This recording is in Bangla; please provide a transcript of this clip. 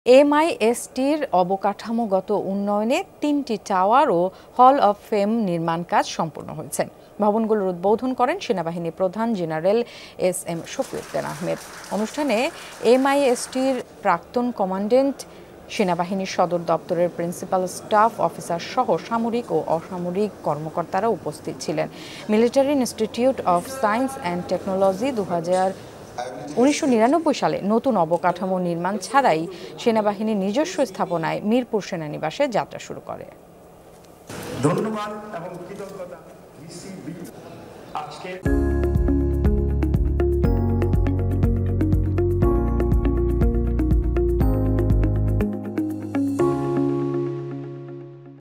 এমআইএসটির অবকাঠামোগত উন্নয়নে ৩টি টাওয়ার ও হল অব ফেম নির্মাণ কাজ সম্পন্ন হয়েছে। ভবনগুলোর উদ্বোধন করেন সেনাবাহিনী প্রধান জেনারেল এস.এম. শফিউদ্দিন আহমেদ। অনুষ্ঠানে এমআইএসটির প্রাক্তন কমান্ড্যান্ট, সেনাবাহিনীর সদর দপ্তরের প্রিন্সিপাল স্টাফ অফিসার সহ সামরিক ও অসামরিক কর্মকর্তারা উপস্থিত ছিলেন। Military institute of science and technology 1999 সালে নতুন অবকাঠামো নির্মাণ ছাড়াই সেনাবাহিনীর নিজস্ব স্থাপনায় মিরপুর সেনানিবাসে যাত্রা শুরু করে। ধন্যবাদ এবং কৃতজ্ঞতা।